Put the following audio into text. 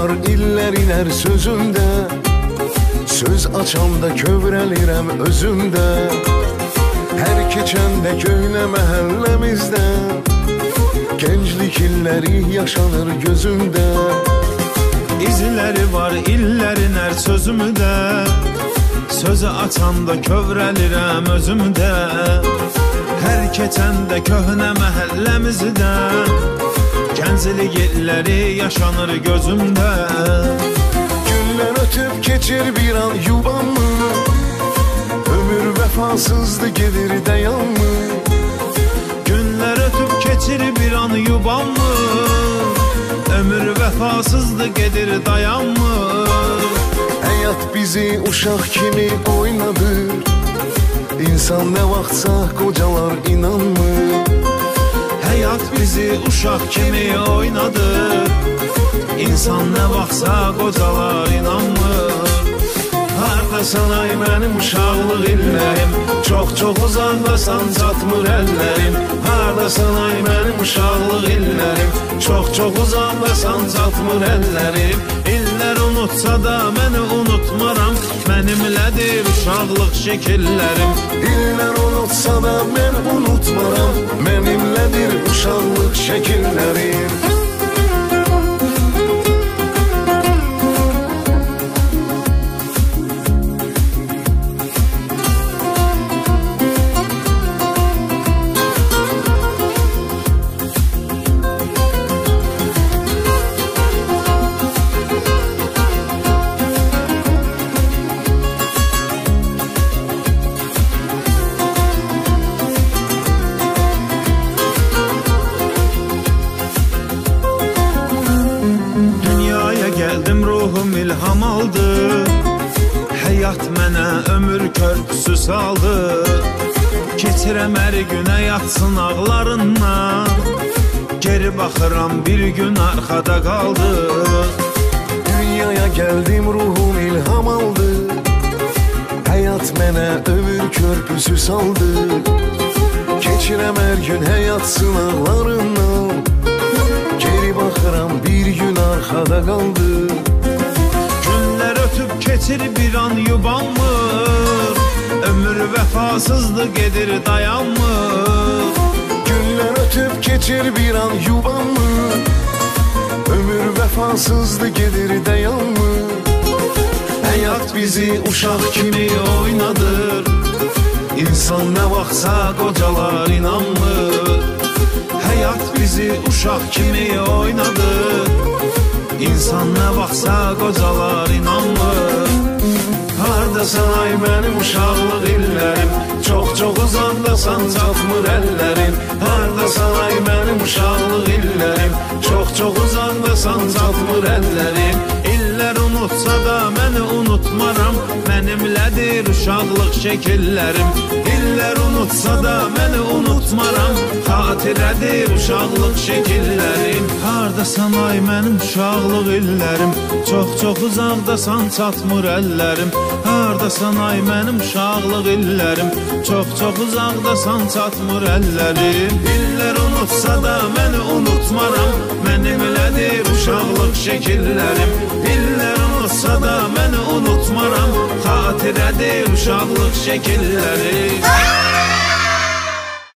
var illerin her sözünde, söz açanda kövrəlirəm özümdə. Hər keçəndə köhnə məhəlləmizdə, gənclik illəri yaşanır gözümdə. İzləri var illerin hər sözümdə, sözü açanda kövrəlirəm özümdə. Hər keçəndə köhnə məhəlləmizdə, gənclik illəri yaşanır gözümdə. Günlər ötüb keçir bir an yubanmı, ömür vəfasızdı gedir dayanmı. Günlər ötüb keçir bir an yubanmı, ömür vəfasızdı gedir dayanmı. Həyat bizi uşaq kimi oynadır, İnsan nə vaxtsa qocalar inanmır. Həyat bizi uşaq kimi oynadır, İnsan nə vaxtsa qocalar inanmır. Hardasan ay mənim uşaqlıq illərim, çox uzaqdasan çatmır əllərim. Hardasan ay mənim uşaqlıq illərim, çox uzaqdasan çatmır əllərim. İllər unutsa da məni unutmaram, mənimlədir uşaqlıq şəkillərim. İllər unutsa da mən unutmaram, mənimlədir uşaqlıq şəkillərim. Gəldim ruhum ilham aldı, həyat mənə ömür körpüsü saldı. Keçirəm hər günə yatsın ağlarından, geri baxıram bir gün arxada qaldı. Dünyaya gəldim ruhum ilham aldı, həyat mənə ömür körpüsü saldı. Keçirəm hər gün həyat sınaqlarından, geri baxıram bir gün arxada qaldı. Günlər ötüb keçir bir an yubanmır, ömür vəfasızdı gedir dayanmır. Günlər ötüb keçir bir an yubanmır, ömür vəfasızdı gedir dayanmır. Həyat bizi uşaq kimi oynadır, İnsan nə vaxtsa qocalar inanmır. Həyat bizi uşaq kimi oynadır, İnsan nə vaxtsa qocalar inanmır. Hardasan ay mənim uşaqlıq illərim, çox uzaqdasan çatmır əllərim. Hardasan ay mənim uşaqlıq illərim, çox uzaqdasan çatmır əllərim. İllər unutsa da məni unutmaram, mənimlədir uşaqlıq şəkillərim. İllər unutsa da məni unutmaram, xatirədir uşaqlıq şəkillərim. Hardasan ay mənim uşaqlıq illərim, çox uzaqdasan çatmır əllərim. Hardasan ay mənim uşaqlıq illərim, çox uzaqdasan çatmır əllərim. İllər unutsa da məni unutmaram, mənimlədir uşaqlıq şəkillərim. İllər unutsa da məni unutmaram, xatirədir uşaqlıq şəkillərim.